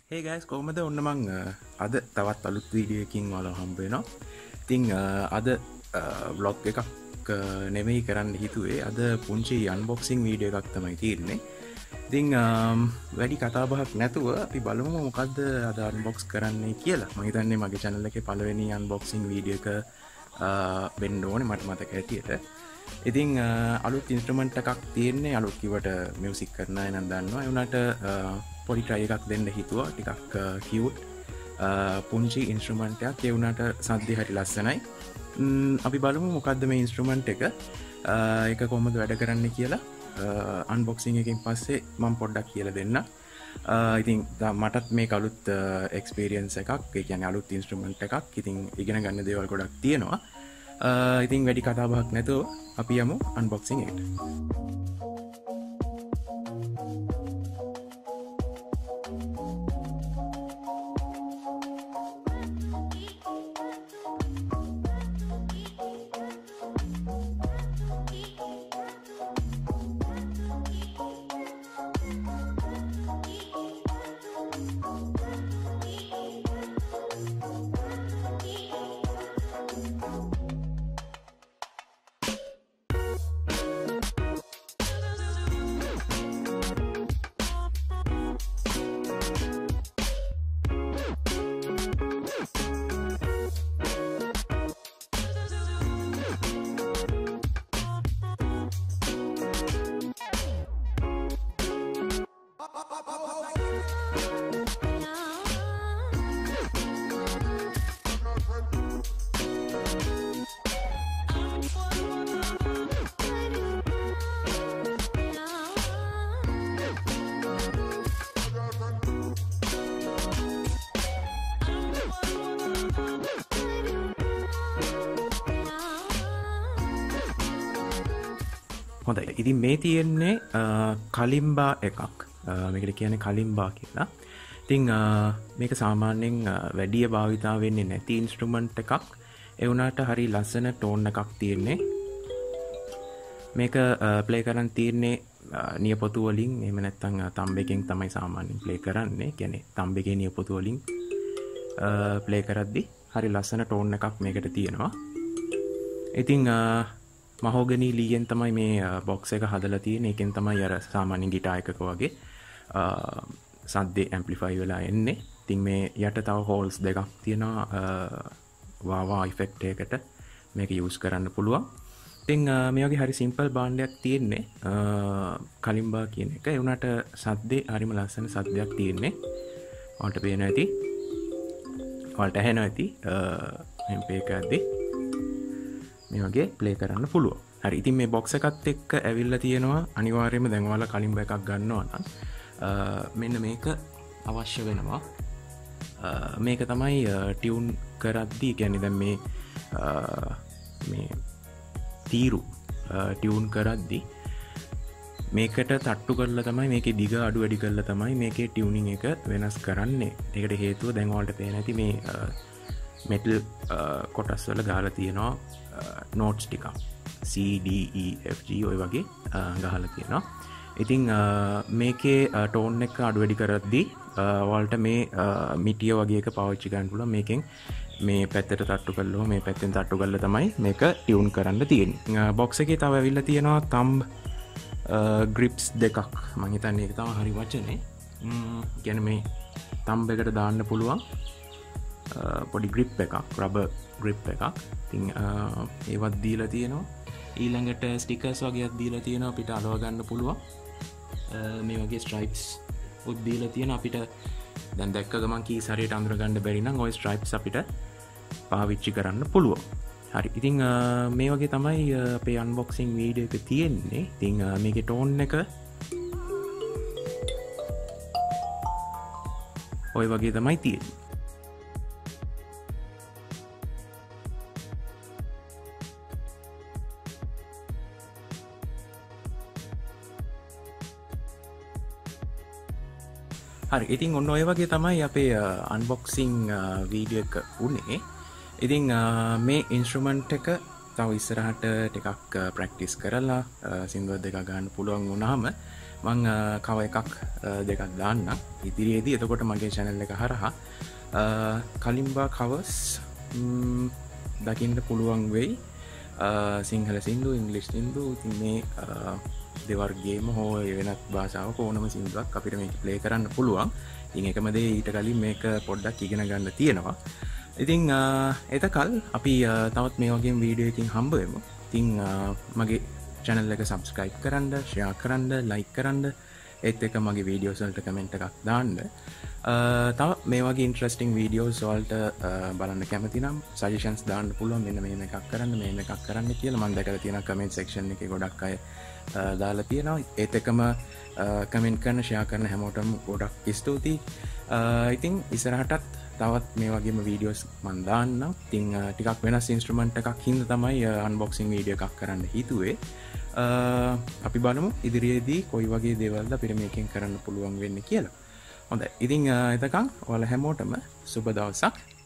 Hey guys, කොහොමද? ඔන්න මං අද තවත් අලුත් වීඩියෝ එකකින් ඔයාලව හම්බ වෙනවා. ඉතින් අද vlog එකක් නෙමෙයි කරන්න හිතුවේ. අද පුංචි unboxing වීඩියෝ එකක් තමයි තියෙන්නේ. ඉතින් වැඩි කතා බහක් නැතුව අපි බලමු මොකද්ද අද unbox කරන්නේ කියලා. මම හිතන්නේ මගේ channel එකේ පළවෙනි unboxing වීඩියෝ එක වෙන්න ඕනේ මට මතක හැටියට. ඉතින් අලුත් ඉන්ස්ට්‍රුමන්ට් එකක් තියෙන්නේ. අලුත් කිව්වට මියුසික් කරන අය නම් දන්නවා. ඒ වුණාට පොඩි try එකක් දෙන්න හිතුවා. ටිකක් cute පුංචි ඉන්ස්ට්‍රුමන්ට් එකක්. ඒ වුණාට සද්දේ හරි ලස්සනයි. අපි බලමු මොකද්ද මේ ඉන්ස්ට්‍රුමන්ට් එක. ඒක කොහොමද වැඩ කරන්නේ කියලා unboxing එකකින් පස්සේ මම පොඩ්ඩක් කියලා දෙන්න. ඉතින් මටත් මේක අලුත් experience එකක්. ඒ කියන්නේ අලුත් ඉන්ස්ට්‍රුමන්ට් එකක්. ඉතින් ඉගෙන ගන්න දේවල් ගොඩක් තියෙනවා. ඉතින් වැඩි කතා බහක් නැතුව අපි යමු unboxing එකට. හොඳයි. ඉතින් මේ තියෙන්නේ කලිම්බා එකක්. මේකට කියන්නේ කලිම්බා කියලා. ඉතින් මේක සාමාන්‍යයෙන් වැඩි භාවිතා වෙන්නේ නැති ඉන්ස්ට්‍රුමන්ට් එකක්. ඒ වුණාට හරි ලස්සන ටෝන් එකක් තියෙන්නේ. මේක ප්ලේ කරන් තියෙන්නේ නියපොතු වලින්. එහෙම නැත්නම් තම්බෙකින් තමයි සාමාන්‍යයෙන් ප්ලේ කරන්නේ. කියන්නේ තම්බෙකේ නියපොතු වලින් ප්ලේ කරද්දි හරි ලස්සන ටෝන් එකක් මේකට තියෙනවා. ඉතින් මහෝගනී ලීයෙන් තමයි මේ බොක්ස් එක හදලා තියෙන්නේ. ඒකෙන් තමයි අර සාමාන්‍ය ගිටාර් එකක වගේ සද්දේ ඇම්ප්ලිෆයි වෙලා එන්නේ. ඉතින් මේ යට තව හෝල්ස් දෙකක් තියෙනවා. වාවා ඉෆෙක්ට් එකකට මේක යූස් කරන්න පුළුවන්. ඉතින් මේ වගේ හරි සිම්පල් භාණ්ඩයක් තියෙන්නේ. කලිම්බා කියන එක. ඒ වුණාට සද්දේ හරිම ලස්සන සද්දයක් තියෙන්නේ. ඔයාලට පේන ඇති. ඔයාලට ඇහෙන ඇති. MP එකක්දී මේ වගේ ප්ලේ කරන්න පුළුවන්. හරි. ඉතින් මේ බොක්ස් එකත් එක්ක ඇවිල්ලා තියෙනවා අනිවාර්යයෙන්ම දැන් ඔයාලා කලින්බ එකක් ගන්නවා නම් මෙන්න මේක අවශ්‍ය වෙනවා. මේක තමයි ටියුන් කරද්දී කියන්නේ දැන් මේ තීරු ටියුන් කරද්දී මේකට තට්ටු කරලා තමයි මේකේ දිග අඩු වැඩි කරලා තමයි මේකේ ටියුනින් එක වෙනස් කරන්නේ. ඒකට හේතුව දැන් ඔයාලට පේන ඇති මේ මෙටල් කොටස් වල ගහලා තියෙනවා නෝට්ස් ටිකක් C D E F G ඔය වගේ ගහලා තියෙනවා. ඉතින් මේකේ ටෝන් එක අඩු වැඩි කරද්දී ඔයාලට මේ මිටිය වගේ එක පාවිච්චි කරන්න පුළුවන්. මේකෙන් මේ පැත්තට තට්ටු කළා මේ පැත්තෙන් තට්ටු කළා තමයි මේක ටියුන් කරන්න තියෙන්නේ. බොක්ස් එකේ තව ඇවිල්ලා තියෙනවා තම්බ් ග්‍රිප්ස් දෙකක්. මම හිතන්නේ ඒක තමයි හරි වචනේ. කියන්නේ මේ තම්බ් එකට දාන්න පුළුවන් පොඩි ග්‍රිප් එකක්, රබර් ග්‍රිප් එකක්. ඉතින් ඒවත් දීලා තියෙනවා. ඊළඟට ස්ටිකර්ස් වගේක් දීලා තියෙනවා අපිට අලව ගන්න පුළුවන්. මේ වගේ ස්ට්‍රයිප්ස් උත් දීලා තියෙනවා අපිට. දැන් දැක්ක ගමන් කීස් හරියට අඳුර ගන්න බැරි නම් ওই ස්ට්‍රයිප්ස් අපිට පාවිච්චි කරන්න පුළුවන්. හරි. ඉතින් මේ වගේ තමයි අපේ අන්බොක්සිං වීඩියෝ එක තියෙන්නේ. ඉතින් මේකේ ටෝන් එක ඔය වගේ තමයි තියෙන්නේ. හරි. ඉතින් ඔන්න ඔය වගේ තමයි අපේ අන්බොක්සිං වීඩියෝ එක උනේ. ඉතින් මේ ඉන්ස්ට්‍රුමන්ට් එක තව ඉස්සරහට ටිකක් ප්‍රැක්ටිස් කරලා සින්දුවක් දෙකක් ගන්න පුළුවන් වුණාම මං කව එකක් දෙකක් දාන්න ඉදිරියේදී. එතකොට මගේ channel එක හරහා කලිම්බා කවර්ස් දකින්න පුළුවන් වෙයි. සිංහල සින්දු, ඉංග්‍රීසි සින්දු, ඉතින් මේ දෙවර්ගයේම හෝ වෙනත් භාෂාවක ඕනම සින්දුවක් අපිට මේක ප්ලේ කරන්න පුළුවන්. ඉතින් එකම දේ ඊට කලින් මේක පොඩ්ඩක් ඉගෙන ගන්න තියෙනවා. ඉතින් එතකල් අපි තවත් මේ වගේ වීඩියෝ එකකින් හම්බ වෙමු. ඉතින් මගේ channel එක subscribe කරන්න, share කරන්න, like කරන්න, ඒත් එක මගේ videos වලට comment එකක් දාන්න. තව මේ වගේ interesting videos වලට බලන්න කැමති නම් suggestions දාන්න පුළුවන්. මෙන්න මේ එකක් කරන්න, මේ එකක් කරන්න කියලා. මම දැකලා තියෙනවා comment section එකේ ගොඩක් අය දාලා තියෙනවා. ඒත් එකම comment කරන, share කරන හැමෝටම ගොඩක් ස්තුතියි. ඉතින් ඉස්සරහටත් තවත් මේ වගේම videos මම දාන්නම්. ඉතින් ටිකක් වෙනස් instrument එකක් හින්දා තමයි unboxing video එකක් කරන්න හිතුවේ. අපි බලමු ඉදිරියේදී කොයි වගේ දේවල්ද අපිට මේකෙන් කරන්න පුළුවන් වෙන්නේ කියලා. හොඳයි. ඉතින් එතකන් ඔයාලා හැමෝටම සුබ දවසක්.